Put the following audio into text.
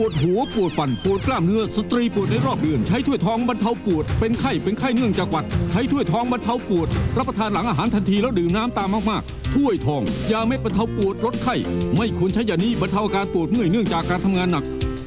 วดหัวปวดฟันปวดกล้ามเนื้อสตรีปวดในรอบเดือนใช้ถ้วยทองบรรเทาปวดเป็นไข้เนื่องจากหวัดใช้ถ้วยทองบรรเทาปวดรับประทานหลังอาหารทันทีแล้วดื่มน้ำตามมากๆถ้วยทองยาเม็ดบรรเทาปวดลดไข้ไม่ควรใช้ยานี้บรรเทาอาการปวดเมื่อยเนื่องจากการทำงานหนัก